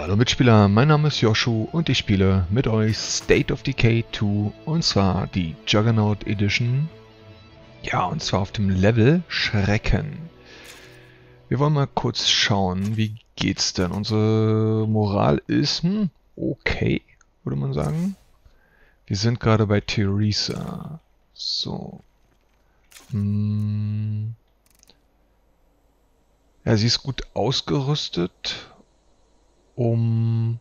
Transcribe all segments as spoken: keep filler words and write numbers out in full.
Hallo Mitspieler, mein Name ist Joshu und ich spiele mit euch State of Decay zwei und zwar die Juggernaut Edition. Ja, und zwar auf dem Level Schrecken. Wir wollen mal kurz schauen, wie geht's denn? Unsere Moral ist, hm, okay, würde man sagen. Wir sind gerade bei Theresa. So. Hm. Ja, sie ist gut ausgerüstet, um...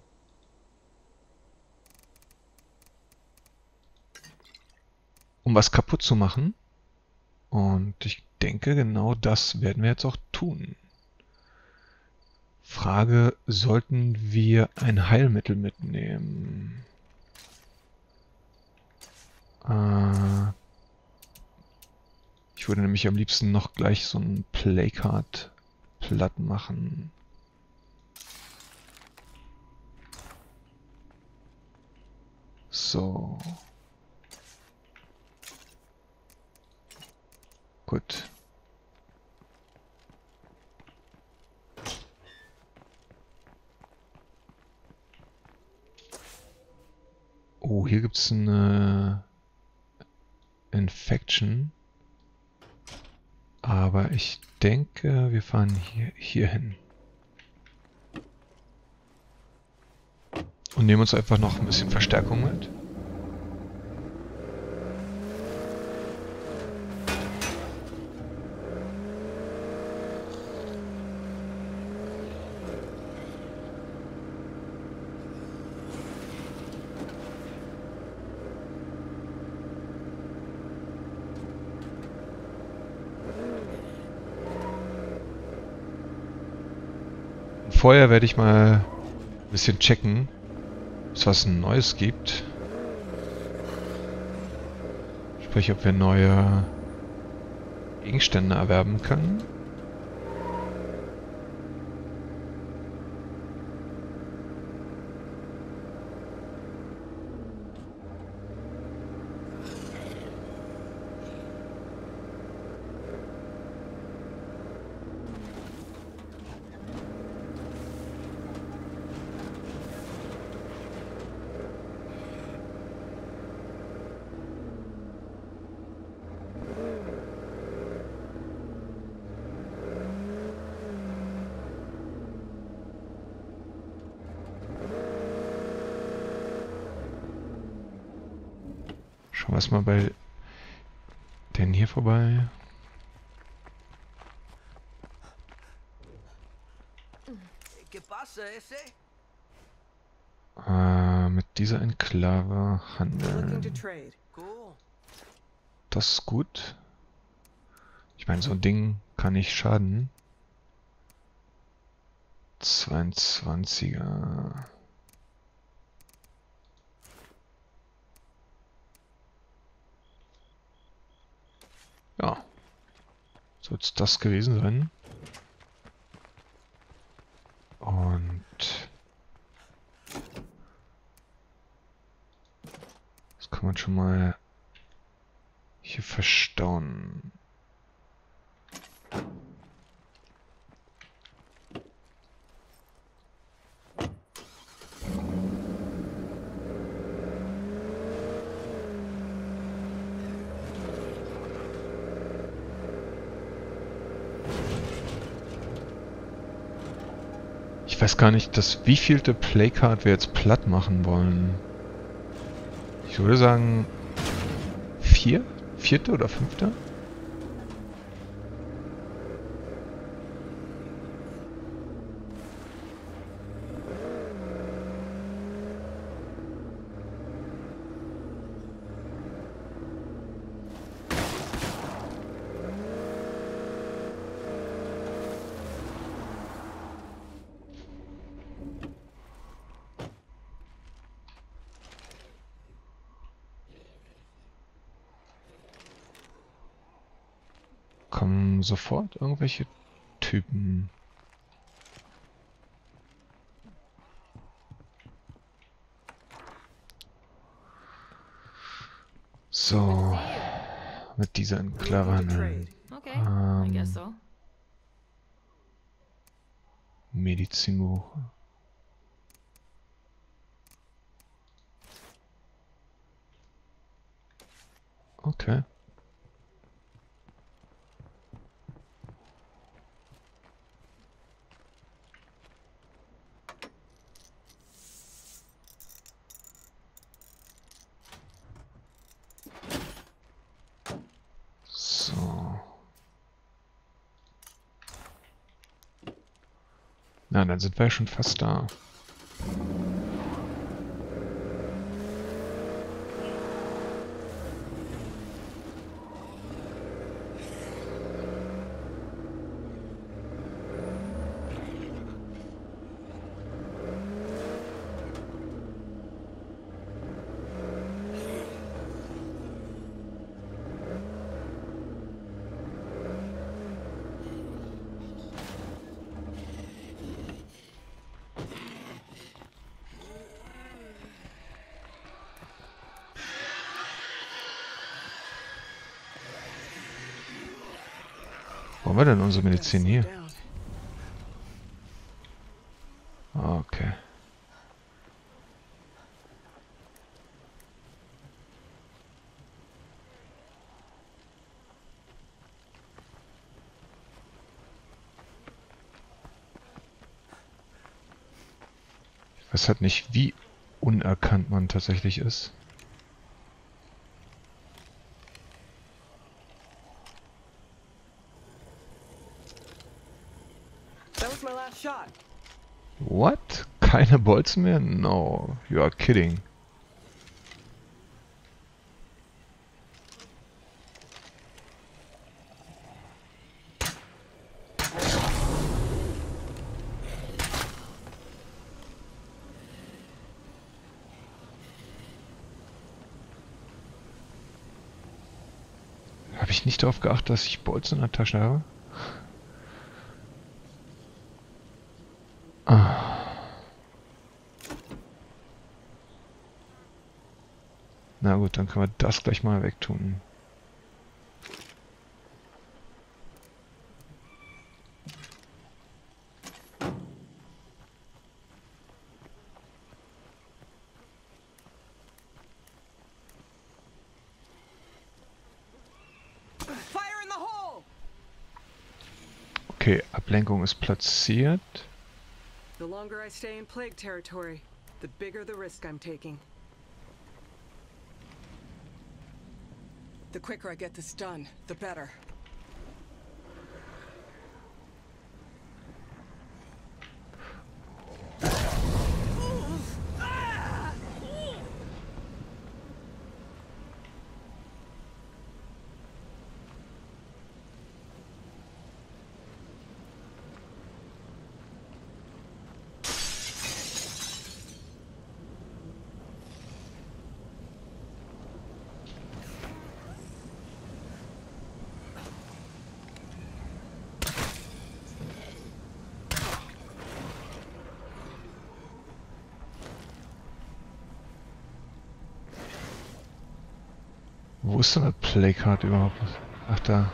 um was kaputt zu machen. Und ich denke, genau das werden wir jetzt auch tun. Frage, sollten wir ein Heilmittel mitnehmen? Äh, ich würde nämlich am liebsten noch gleich so ein Playcard platt machen. So. Gut. Oh, hier gibt es eine Infection. Aber ich denke, wir fahren hier, hier hin. Und nehmen uns einfach noch ein bisschen Verstärkung mit. Vorher werde ich mal ein bisschen checken, ob es was Neues gibt. Sprich, ob wir neue Gegenstände erwerben können. Schauen wir es mal bei den hier vorbei. Äh, mit dieser Enklave handeln. Das ist gut. Ich meine, so ein Ding kann nicht schaden. zweiundzwanziger. Ja. Soll es das gewesen sein? Und das kann man schon mal hier verstauen. Ich weiß gar nicht, das wievielte Playcard wir jetzt platt machen wollen. Ich würde sagen vier? Vierte oder fünfte? Kommen sofort irgendwelche Typen. So, mit dieser Enklave handeln. Ähm, Medizinbuch. okay. So. Na, dann sind wir ja schon fast da. Wo haben wir denn unsere Medizin hier? Okay. Ich weiß halt nicht, wie unerkannt man tatsächlich ist. What? Keine Bolzen mehr? No, you are kidding. Habe ich nicht darauf geachtet, dass ich Bolzen in der Tasche habe? Ah. Na gut, dann können wir das gleich mal wegtun. Okay, Ablenkung ist platziert. The longer I stay in plague territory, the bigger the risk I'm taking. The quicker I get this done, the better. Wo ist denn das Playcard überhaupt? Ach, da.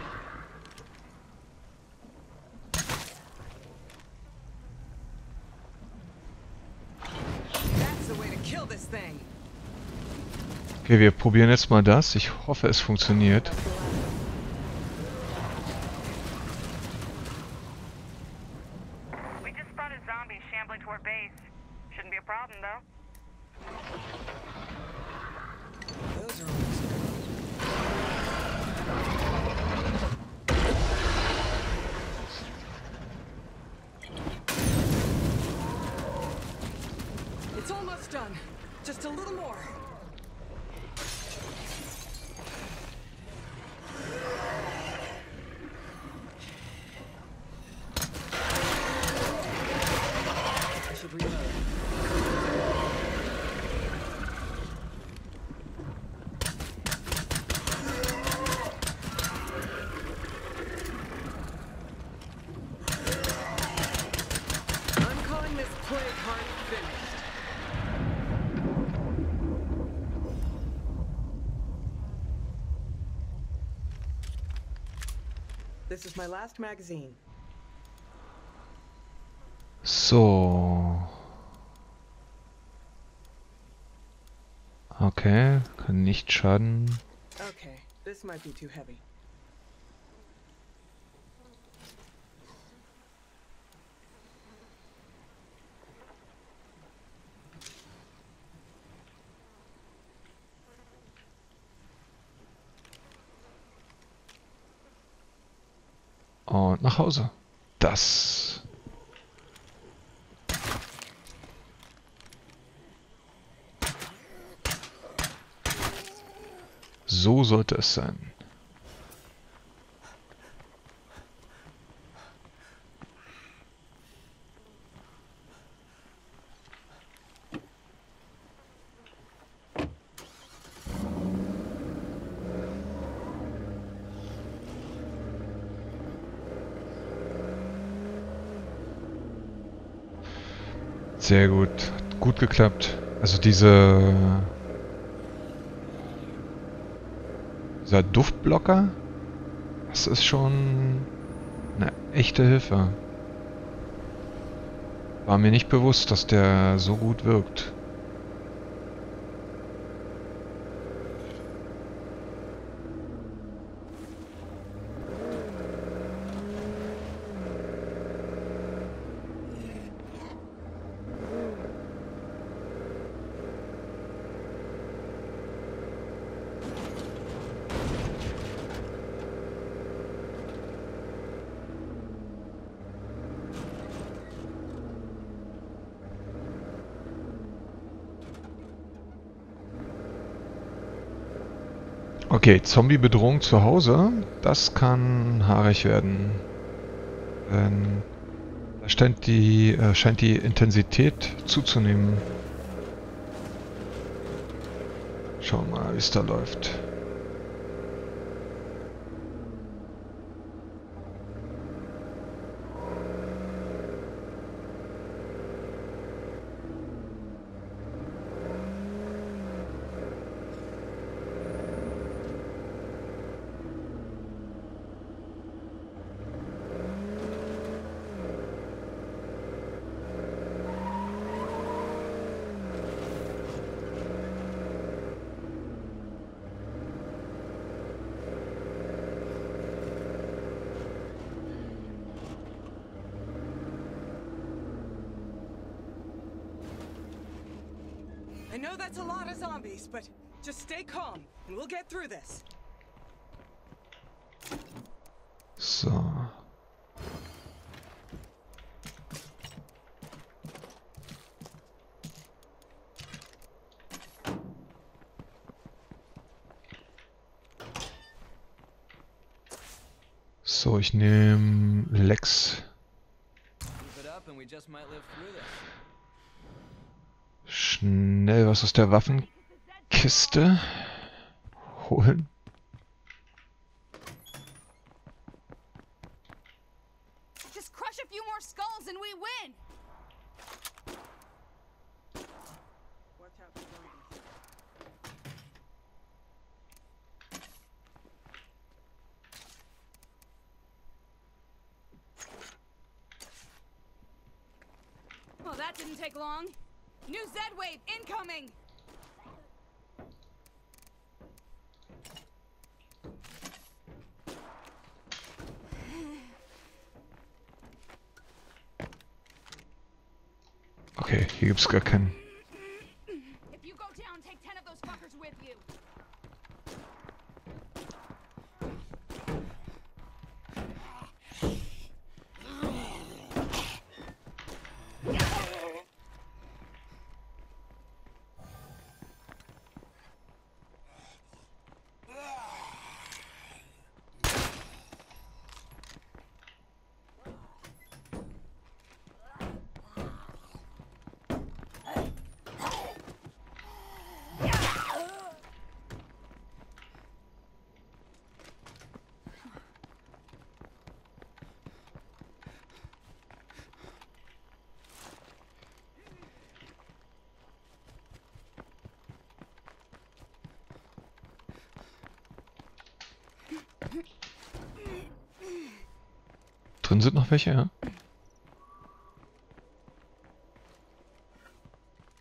Okay, wir probieren jetzt mal das. Ich hoffe, es funktioniert. It's almost done. Just a little more. I should reload. I'm calling this plague hunt finished. This is my last magazine. So. Okay, kann nicht schaden. Okay, This might be too heavy. Und nach Hause. Das. So sollte es sein. Sehr gut. Hat gut geklappt. Also diese... Dieser Duftblocker, das ist schon eine echte Hilfe. War mir nicht bewusst, dass der so gut wirkt. Okay, Zombie-Bedrohung zu Hause, das kann haarig werden. Denn da scheint die, äh, scheint die Intensität zuzunehmen. Schauen wir mal, wie es da läuft. I know that's a lot of zombies, but just stay calm and we'll get through this. So. So, ich nehme Lex. Schnell was aus der Waffenkiste holen. Just crush a few more skulls and we win. Watch out for zombies. Well, that didn't take long. New Z-Wave incoming! Okay, hier gibt's gar keinen. If you go down, take ten of those fuckers with you. Drin sind noch welche, ja?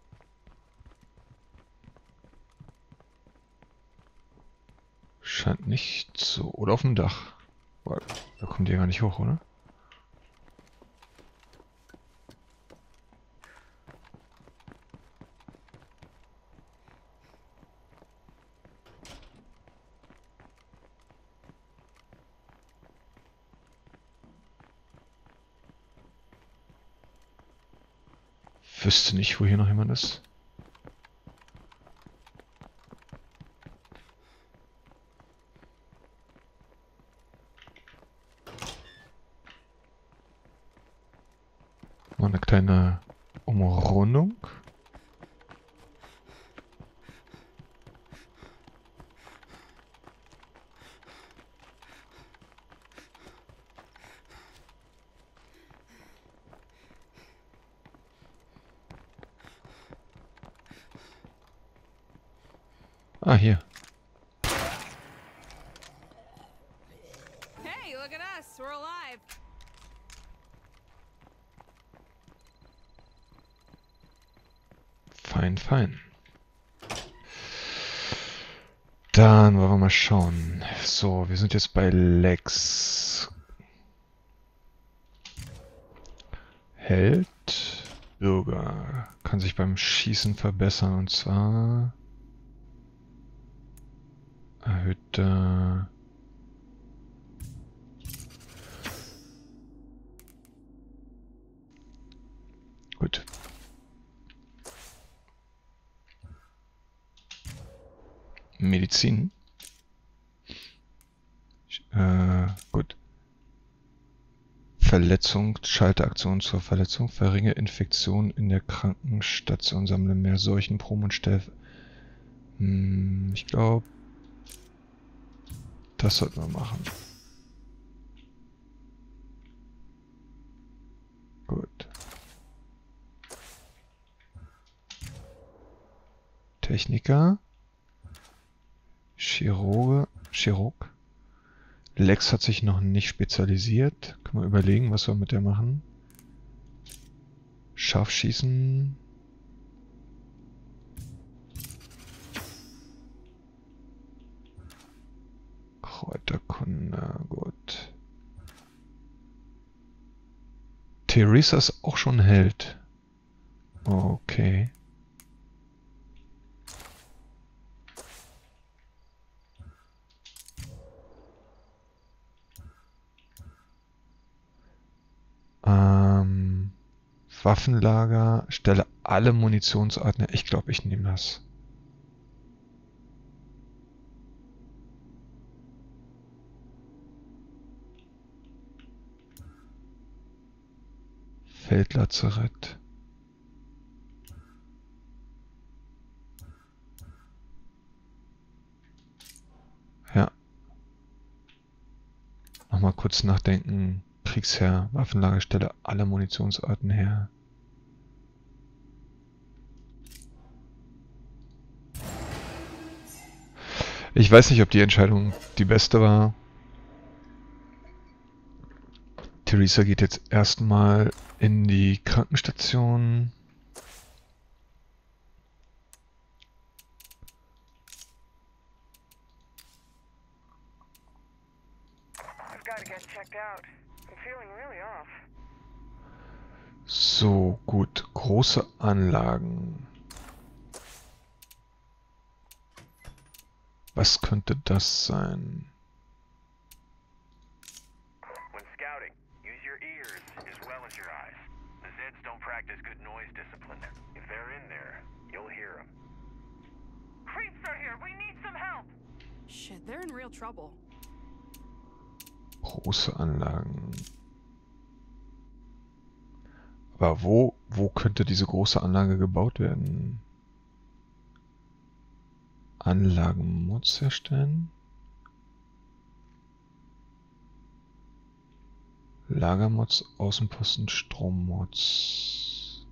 Scheint nicht Oder auf dem Dach. Boah, da kommt ihr gar nicht hoch, oder? Wüsste nicht, wo hier noch jemand ist. Mal eine kleine Umrundung. Ah, hier. Hey, look at us. We're alive. Fein, fein. Dann wollen wir mal schauen. So, wir sind jetzt bei Lex. Held. Bürger. Kann sich beim Schießen verbessern und zwar... Erhöhte... Gut. Medizin. Äh, gut. Verletzung, Schalteraktion zur Verletzung, verringere Infektion in der Krankenstation, sammle mehr Seuchenproben und stell... Hm, ich glaube, das sollten wir machen. Gut. Techniker. Chirurge. Chirurg. Lex hat sich noch nicht spezialisiert. Können wir überlegen, was wir mit der machen. Scharfschießen. Kräuterkunde, gut. Theresa ist auch schon Held. Okay. Ähm, Waffenlager, stelle alle Munitionsarten. Ich glaube, ich nehme das. Feldlazarett. Ja. Nochmal kurz nachdenken. Kriegsherr, Waffenlager, stelle alle Munitionsarten her. Ich weiß nicht, ob die Entscheidung die beste war. Theresa geht jetzt erstmal in die Krankenstation. So, gut. Große Anlagen. Was könnte das sein? When scouting, use your ears as well as your eyes. The Zeds don't practice good noise discipline. If they're in there, you'll hear them. Creeps are here. We need some help. Shit, they're in real trouble. Große Anlagen. Aber wo, wo könnte diese große Anlage gebaut werden? Anlagenmods herstellen. Lagermods, Außenposten, Strommods.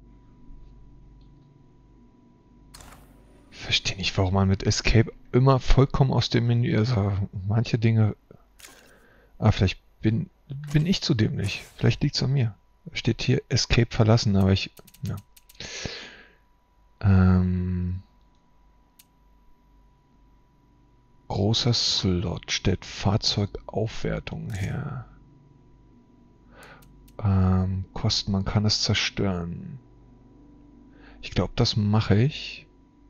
Ich verstehe nicht, warum man mit Escape immer vollkommen aus dem Menü, also manche Dinge... Ah, vielleicht bin, bin ich zu dämlich. Vielleicht liegt es an mir. Steht hier Escape verlassen, aber ich... Ja. Ähm... Großer Slot stellt Fahrzeugaufwertung her. Ähm, Kosten, man kann es zerstören. Ich glaube, das mache ich.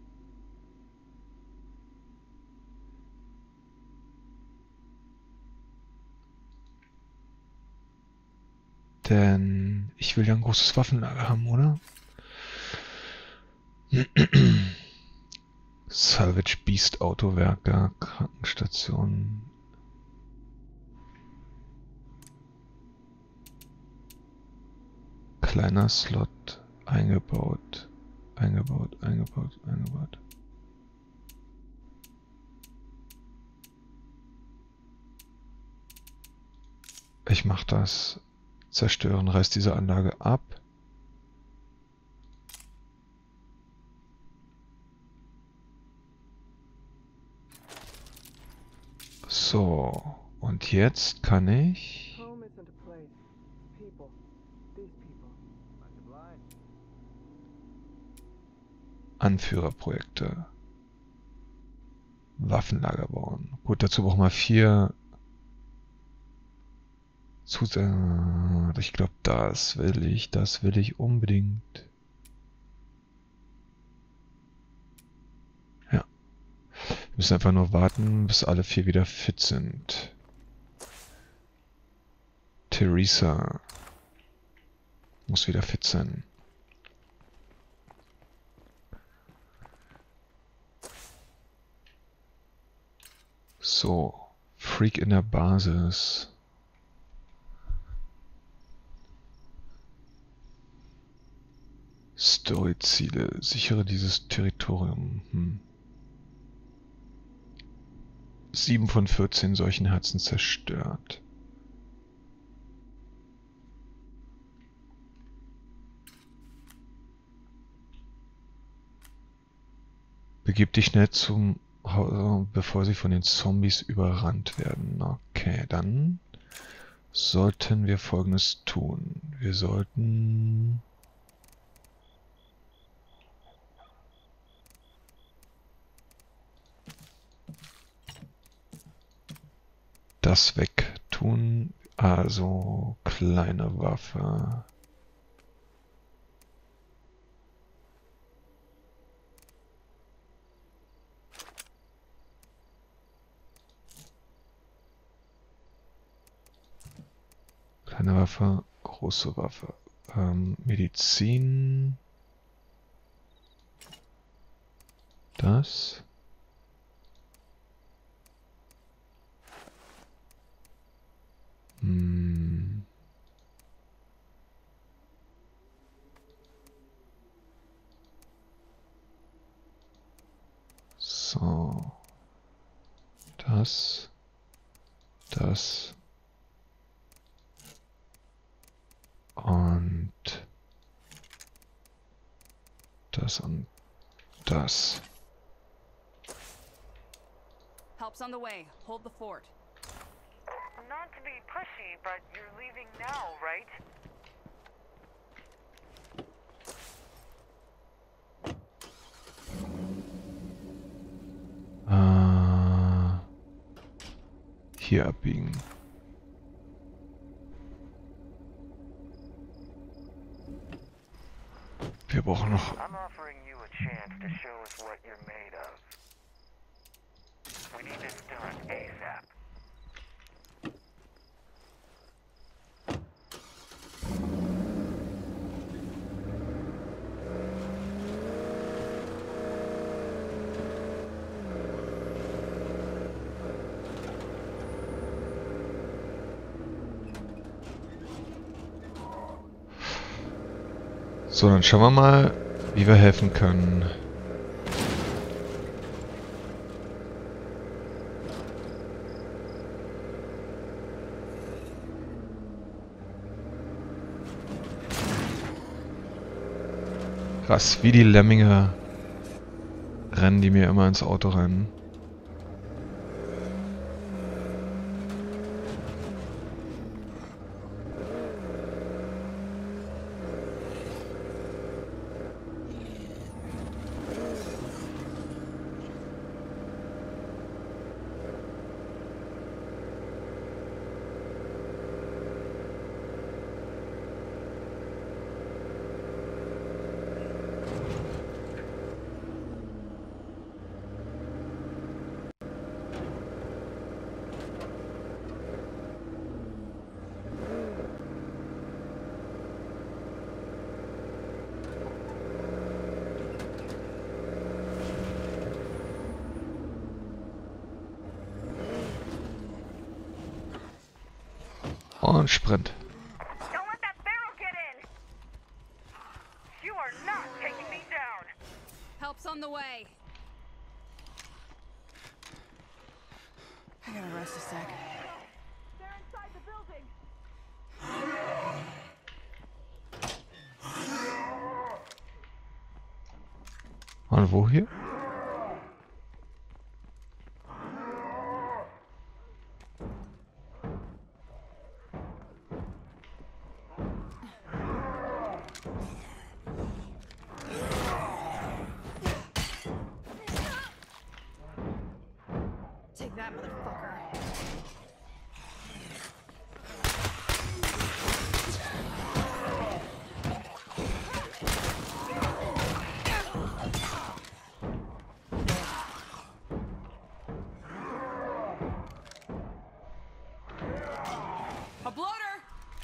Denn ich will ja ein großes Waffenlager haben, oder? Salvage Beast Autowerker, Krankenstation. Kleiner Slot, eingebaut, eingebaut, eingebaut, eingebaut. Ich mach das. Zerstören, reißt diese Anlage ab. So, und jetzt kann ich Home isn't a place. People. These people. Anführerprojekte. Waffenlager bauen. Gut, dazu brauchen wir vier Zus äh, ich glaube, das will ich, das will ich unbedingt. Ja. Wir müssen einfach nur warten, bis alle vier wieder fit sind. Theresa muss wieder fit sein. So, Freak in der Basis. Story-Ziele. Sichere dieses Territorium. Hm. sieben von vierzehn solchen Herzen zerstört. Begib dich schnell zum Haus, bevor sie von den Zombies überrannt werden. Okay, dann sollten wir Folgendes tun. Wir sollten das wegtun. Also kleine Waffe. Kleine Waffe, große Waffe. Ähm, Medizin. Das. Hm. So. Das. Das. Und das und das. Help's on the way. Hold the fort. Not to be pushy, but you're leaving now, right? Äh, hier abbiegen. Wir brauchen noch. I'm offering you a chance to show us what you're made of. We need this done ASAP. So, dann schauen wir mal, wie wir helfen können. Krass, wie die Lemminge rennen die mir immer ins Auto rein. Und Sprint. Don't let that barrel get in! You are not taking me down! Help's on the way. I gotta rest a sec. They're inside the building! Und wo hier? Take that, motherfucker. A bloater!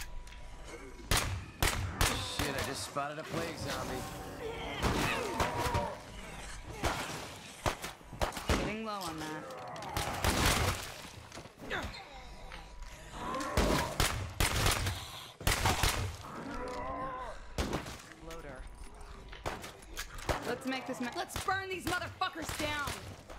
Shit, I just spotted a plague zombie. Getting low on that. Bloater. Let's make this ma- Let's burn these motherfuckers down!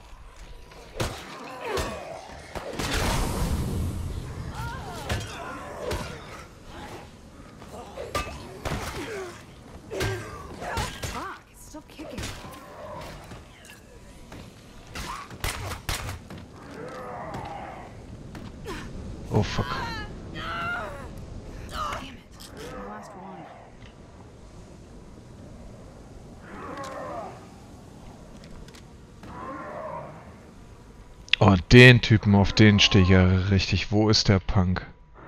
Fuck, it's still kicking. Oh fuck. Damn it. The last one. Oh, den Typen, auf den stehe ich ja richtig. Wo ist der Punk?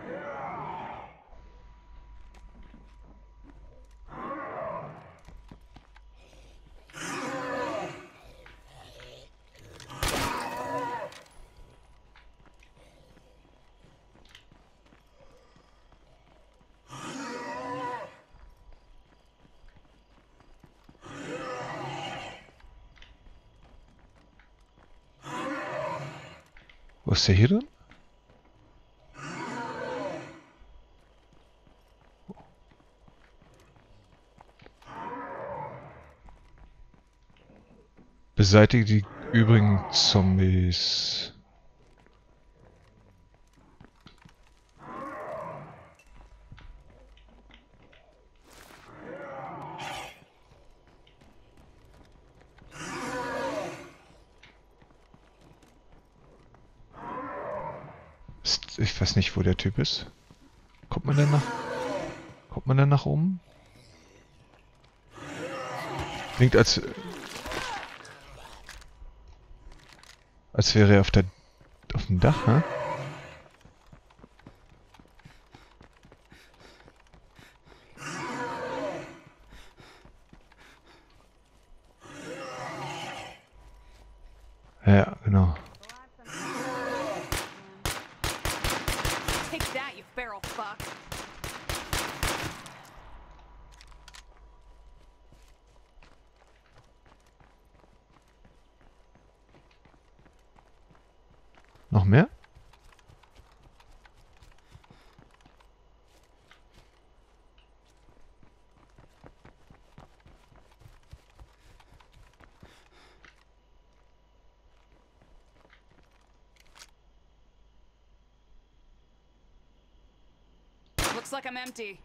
Wo ist der hier drin? Beseitige die übrigen Zombies. Ich weiß nicht, wo der Typ ist. Kommt man denn nach... Kommt man denn nach oben? Klingt als... Als wäre er auf der... auf dem Dach, hä? Ja, genau. Take that, you feral fuck. Noch mehr? Looks like I'm empty.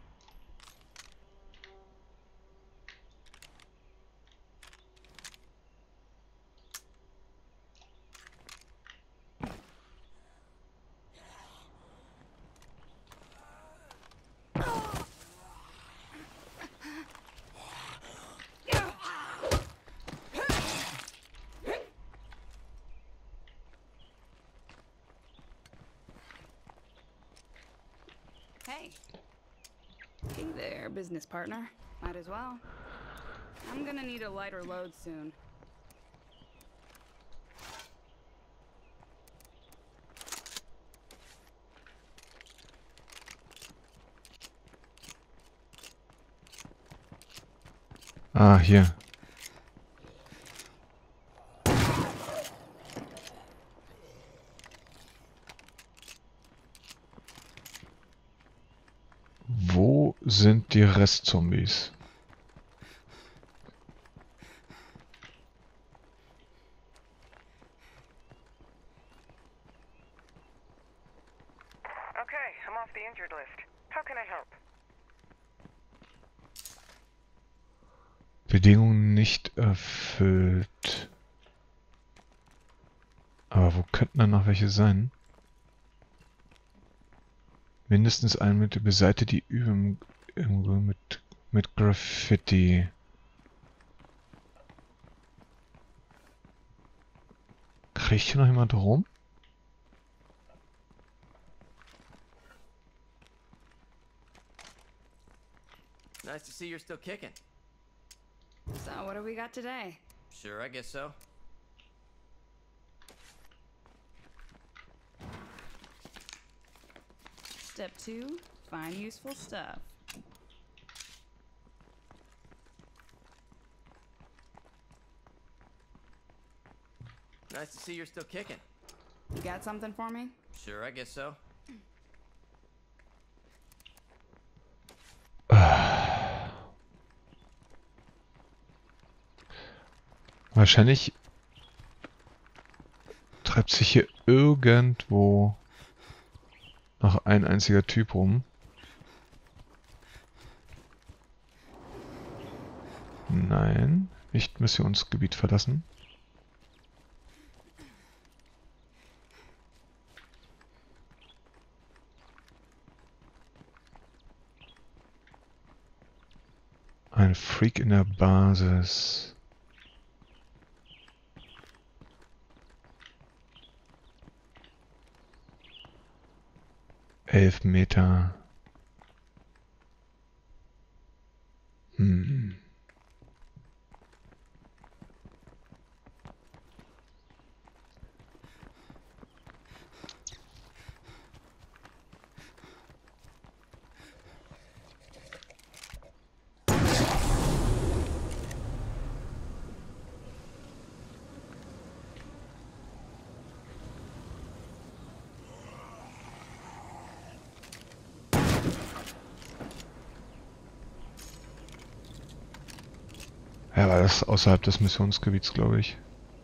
Hey. Hey there, business partner. Might as well. I'm gonna need a lighter load soon. Ah, hier. sind die Restzombies. Okay, I'm off the injured list. How can I help? Bedingungen nicht erfüllt. Aber wo könnten dann noch welche sein? Mindestens ein mit beseite die Übung irgendwo mit mit Graffiti. Kriegt hier noch jemand rum? Nice to see you're still kicking. So, what do we got today? Sure, I guess so. Step two, find useful stuff. Nice to see you're still kicking. You got something for me? Sure, I guess so. Wahrscheinlich treibt sich hier irgendwo noch ein einziger Typ rum. Nein, nicht Missionsgebiet verlassen. Ein Freak in der Basis. Elf Meter. Hm. Ja, war das außerhalb des Missionsgebiets, glaube ich.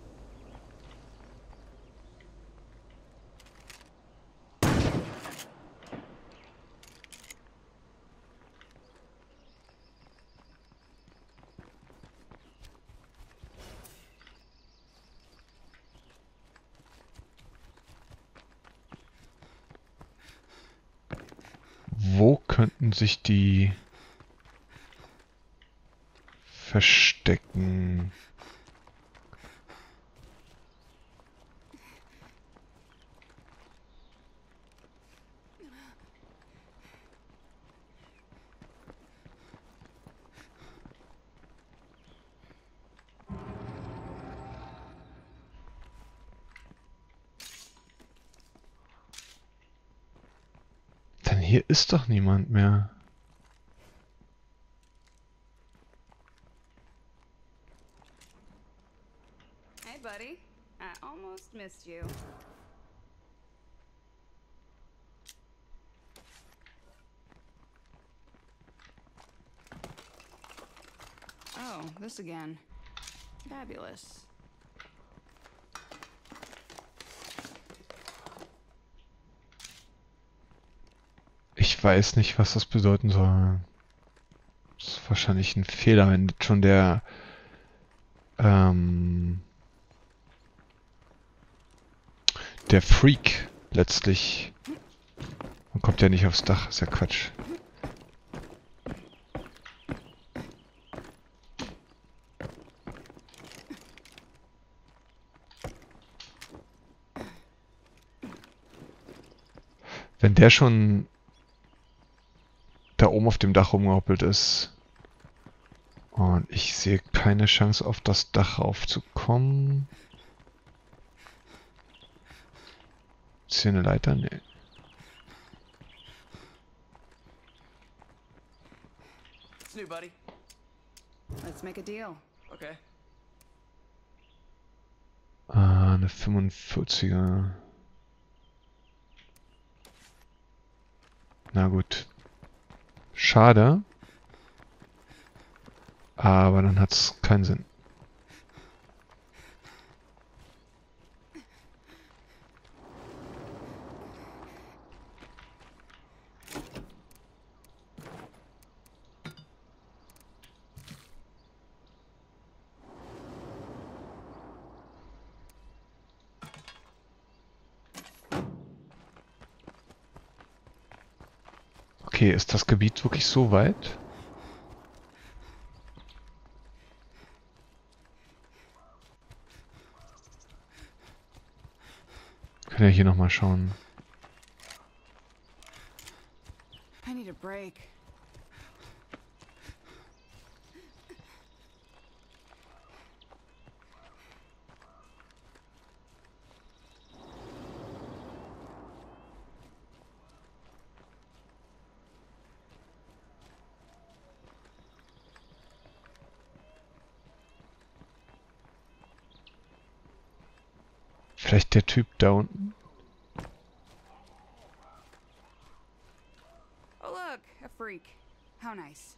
Wo könnten sich die verstecken? Denn hier ist doch niemand mehr. Hey, buddy. I almost missed you. Oh, this again. Fabulous. Ich weiß nicht, was das bedeuten soll. Das ist wahrscheinlich ein Fehler, wenn schon der ähm, der Freak letztlich. Man kommt ja nicht aufs Dach, ist ja Quatsch. Wenn der schon da oben auf dem Dach rumgehoppelt ist und ich sehe keine Chance auf das Dach raufzukommen. Ist hier eine Leiter? Nee. What's new, buddy? Let's make a deal. Okay. Ah, eine fünfundvierziger. Na gut. Scheiße. schade. Aber dann hat es keinen Sinn. Okay, ist das Gebiet wirklich so weit? Wir können ja hier nochmal schauen. I need a break. Vielleicht der Typ da unten? Oh look, a freak. How nice.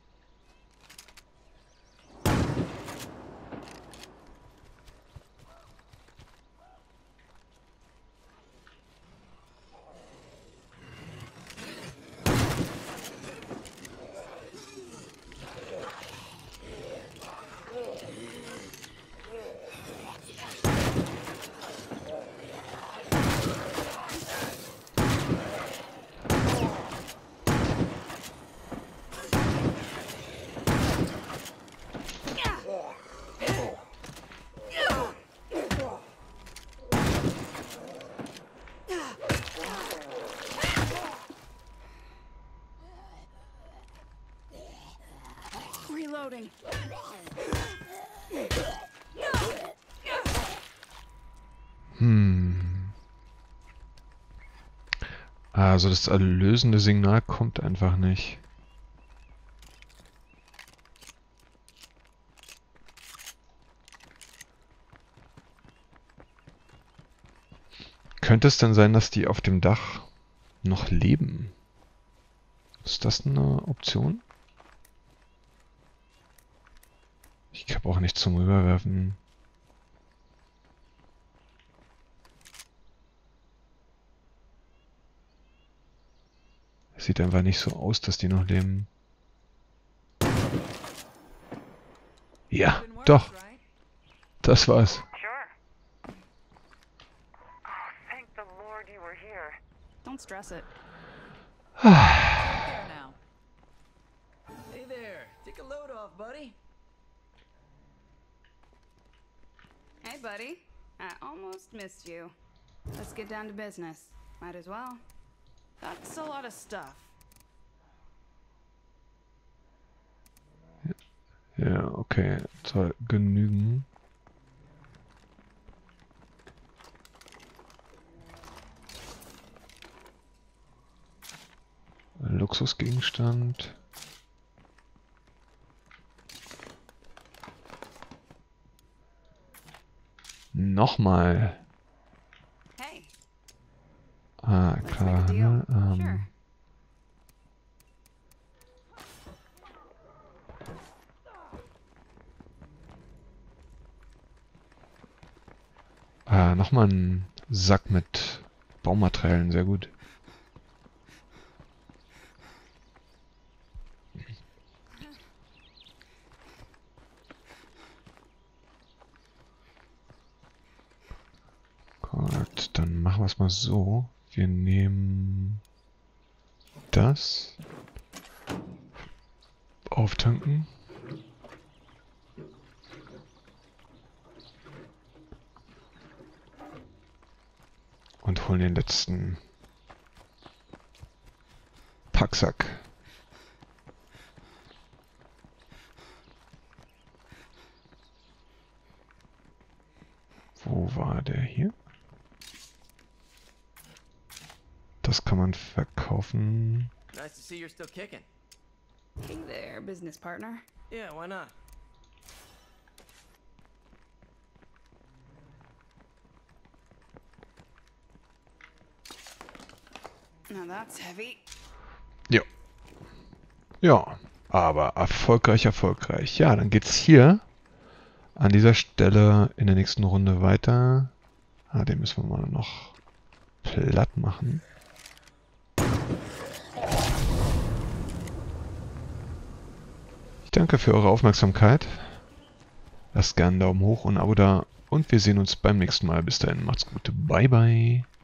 Reloading. Hm. Also das erlösende Signal kommt einfach nicht. Könnte es denn sein, dass die auf dem Dach noch leben? Ist das eine Option? Ich habe auch nichts zum Rüberwerfen. Es sieht einfach nicht so aus, dass die noch leben. Ja, doch. Das war's. Sure. Oh, thank the Lord you were here. Don't stress it. There now. Hey there. Take a load off, buddy. Hey, buddy. I almost missed you. Let's get down to business. Might as well. That's a lot of stuff. Ja, okay. Soll genügen. Luxusgegenstand. Nochmal. Hey, Ah, let's klar. make a deal. Ne? Ähm, Sure. ah, nochmal ein Sack mit Baumaterialien. Sehr gut. Gut, dann machen wir es mal so. Wir nehmen das. Auftanken. Und holen den letzten Packsack. Wo war der hier? Das kann man verkaufen. Nice to see you're still kicking. Hey there, business partner. Yeah, why not? Now that's heavy. Ja. Ja, aber erfolgreich, erfolgreich. Ja, dann geht's hier an dieser Stelle in der nächsten Runde weiter. Ah, den müssen wir mal noch platt machen. Ich danke für eure Aufmerksamkeit. Lasst gerne einen Daumen hoch und ein Abo da. Und wir sehen uns beim nächsten Mal. Bis dahin, macht's gut. Bye, bye.